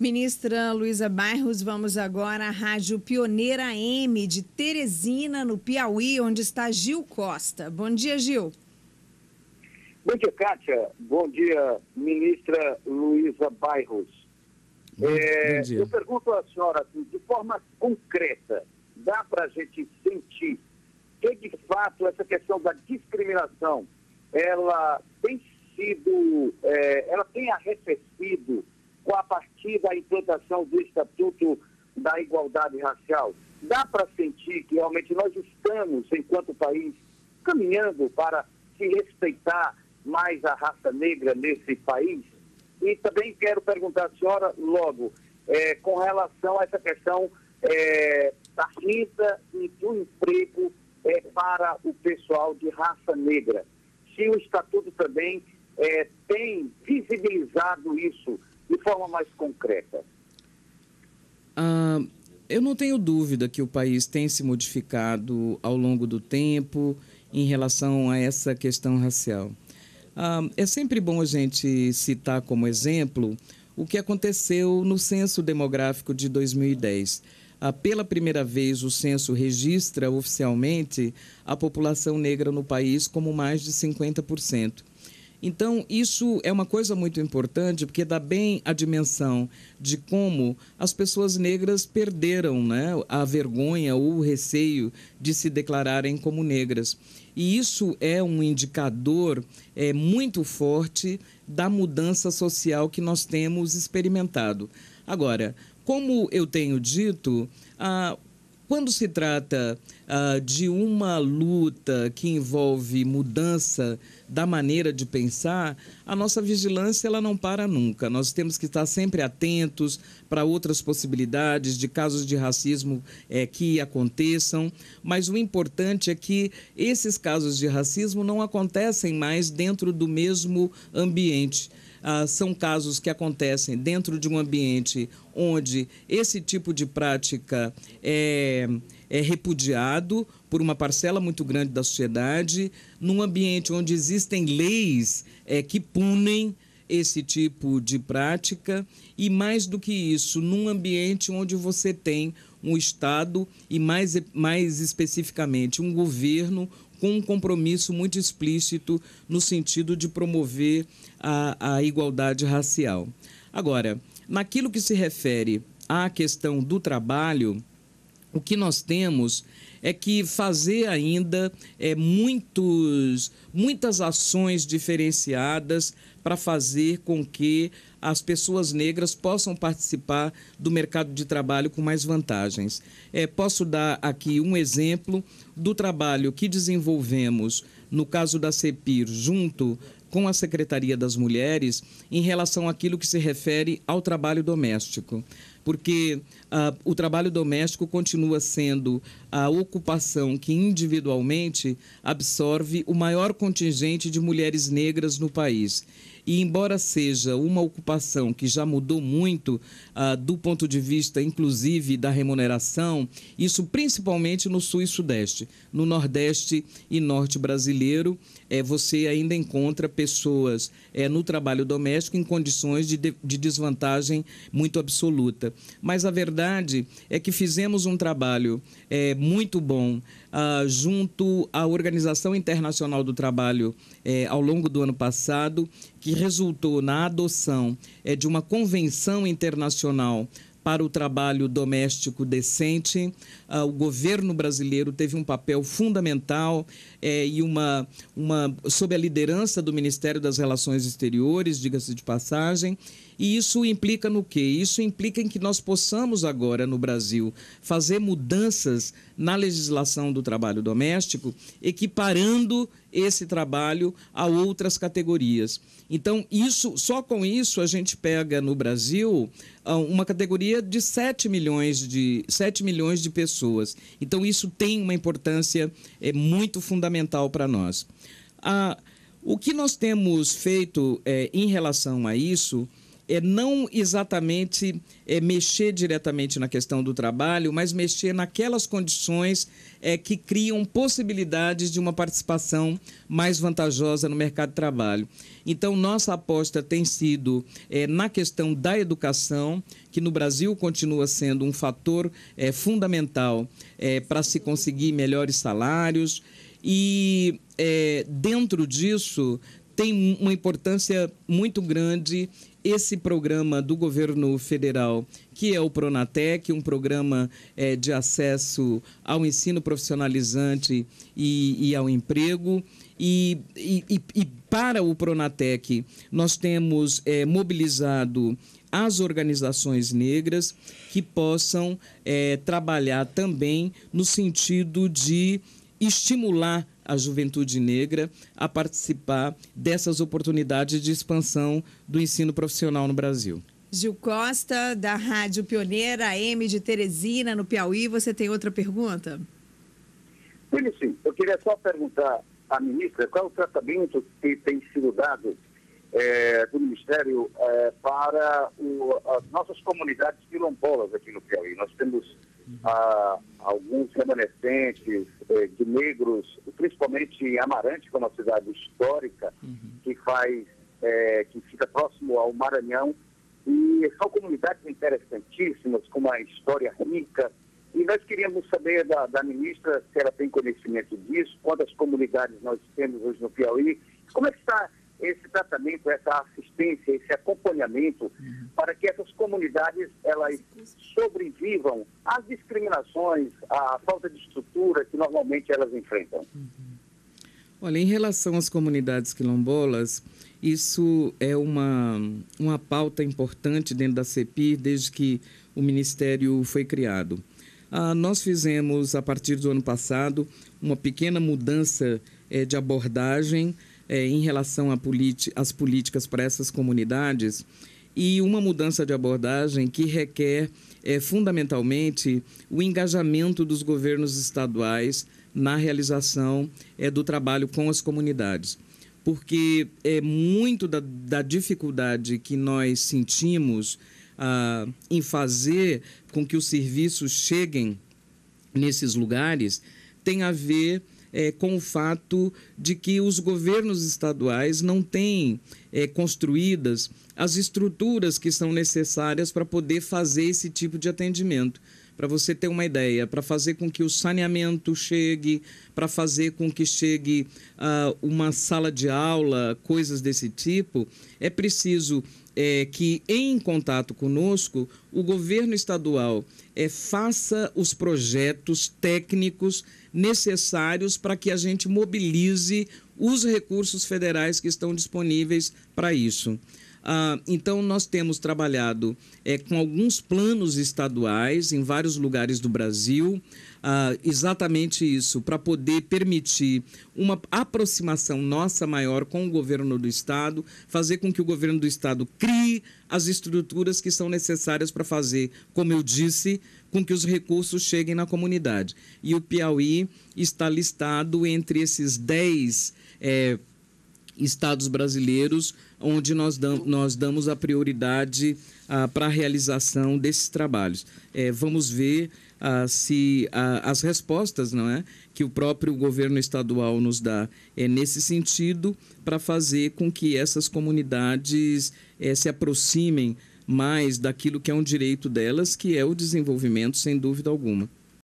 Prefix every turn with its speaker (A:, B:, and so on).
A: Ministra Luísa Bairros, vamos agora à Rádio Pioneira M de Teresina, no Piauí, onde está Gil Costa. Bom dia, Gil.
B: Bom dia, Kátia. Bom dia, ministra Luísa Bairros.
C: Bom dia.
B: Eu pergunto à senhora, assim, de forma concreta, dá para a gente sentir que, de fato, essa questão da discriminação, ela tem sido, ela tem arrefecido com a partir da implantação do Estatuto da Igualdade Racial? Dá para sentir que realmente nós estamos, enquanto país, caminhando para se respeitar mais a raça negra nesse país? E também quero perguntar à senhora logo, com relação a essa questão da renda e do emprego para o pessoal de raça negra. Se o Estatuto também tem visibilizado isso de forma mais concreta.
C: Eu não tenho dúvida que o país tem se modificado ao longo do tempo em relação a essa questão racial. É sempre bom a gente citar como exemplo o que aconteceu no Censo Demográfico de 2010. Pela primeira vez, o censo registra oficialmente a população negra no país como mais de 50%. Então, isso é uma coisa muito importante, porque dá bem a dimensão de como as pessoas negras perderam, né, a vergonha ou o receio de se declararem como negras. E isso é um indicador muito forte da mudança social que nós temos experimentado. Agora, como eu tenho dito, quando se trata de uma luta que envolve mudança da maneira de pensar, a nossa vigilância ela não para nunca. Nós temos que estar sempre atentos para outras possibilidades de casos de racismo que aconteçam, mas o importante é que esses casos de racismo não acontecem mais dentro do mesmo ambiente. São casos que acontecem dentro de um ambiente onde esse tipo de prática é repudiado por uma parcela muito grande da sociedade, num ambiente onde existem leis que punem esse tipo de prática e, mais do que isso, num ambiente onde você tem um Estado e, mais especificamente, um governo com um compromisso muito explícito no sentido de promover a igualdade racial. Agora, naquilo que se refere à questão do trabalho, o que nós temos é que fazer ainda muitas ações diferenciadas para fazer com que as pessoas negras possam participar do mercado de trabalho com mais vantagens. Posso dar aqui um exemplo do trabalho que desenvolvemos no caso da CEPIR, junto com a Secretaria das Mulheres, em relação àquilo que se refere ao trabalho doméstico. Porque o trabalho doméstico continua sendo a ocupação que individualmente absorve o maior contingente de mulheres negras no país. E embora seja uma ocupação que já mudou muito do ponto de vista, inclusive, da remuneração, isso principalmente no Sul e Sudeste. No Nordeste e Norte brasileiro, você ainda encontra pessoas no trabalho doméstico em condições de desvantagem muito absoluta. Mas a verdade é que fizemos um trabalho muito bom junto à Organização Internacional do Trabalho ao longo do ano passado, que resultou na adoção de uma convenção internacional para o trabalho doméstico decente. O governo brasileiro teve um papel fundamental e sob a liderança do Ministério das Relações Exteriores, diga-se de passagem. E isso implica no quê? Isso implica em que nós possamos agora, no Brasil, fazer mudanças na legislação do trabalho doméstico, equiparando esse trabalho a outras categorias. Então, só com isso a gente pega no Brasil uma categoria de 7 milhões de pessoas. Então, isso tem uma importância muito fundamental para nós. O que nós temos feito em relação a isso não exatamente mexer diretamente na questão do trabalho, mas mexer naquelas condições que criam possibilidades de uma participação mais vantajosa no mercado de trabalho. Então, nossa aposta tem sido na questão da educação, que no Brasil continua sendo um fator fundamental para se conseguir melhores salários, e dentro disso tem uma importância muito grande esse programa do governo federal, que é o Pronatec, um programa de acesso ao ensino profissionalizante e ao emprego. E para o Pronatec, nós temos mobilizado as organizações negras que possam trabalhar também no sentido de estimular a juventude negra a participar dessas oportunidades de expansão do ensino profissional no Brasil.
A: Gil Costa, da Rádio Pioneira AM de Teresina, no Piauí. Você tem outra pergunta?
B: Sim, eu queria só perguntar à ministra qual é o tratamento que tem sido dado do Ministério para as nossas comunidades quilombolas aqui no Piauí. Nós temos alguns remanescentes de negros, principalmente em Amarante, que é uma cidade histórica, que fica próximo ao Maranhão, e são comunidades interessantíssimas, com uma história rica, e nós queríamos saber da ministra se ela tem conhecimento disso, quantas comunidades nós temos hoje no Piauí, como é que está esse tratamento, essa assistência, esse acompanhamento, para que essas comunidades elas sobrevivam às discriminações, à falta de estrutura que normalmente elas enfrentam.
C: Olha, em relação às comunidades quilombolas, isso é uma pauta importante dentro da CEPIR desde que o Ministério foi criado. Nós fizemos, a partir do ano passado, uma pequena mudança de abordagem em relação às políticas para essas comunidades, e uma mudança de abordagem que requer fundamentalmente o engajamento dos governos estaduais na realização do trabalho com as comunidades. Porque muito da dificuldade que nós sentimos em fazer com que os serviços cheguem nesses lugares tem a ver com o fato de que os governos estaduais não têm construídas as estruturas que são necessárias para poder fazer esse tipo de atendimento. Para você ter uma ideia, para fazer com que o saneamento chegue, para fazer com que chegue uma sala de aula, coisas desse tipo, é preciso que, em contato conosco, o governo estadual faça os projetos técnicos necessários para que a gente mobilize os recursos federais que estão disponíveis para isso. Então, nós temos trabalhado com alguns planos estaduais em vários lugares do Brasil, exatamente isso, para poder permitir uma aproximação nossa maior com o governo do Estado, fazer com que o governo do Estado crie as estruturas que são necessárias para fazer, como eu disse, com que os recursos cheguem na comunidade. E o Piauí está listado entre esses 10 estados brasileiros onde nós damos a prioridade para a realização desses trabalhos. Vamos ver se as respostas, não é, que o próprio governo estadual nos dá nesse sentido, para fazer com que essas comunidades se aproximem mais daquilo que é um direito delas, que é o desenvolvimento, sem dúvida alguma.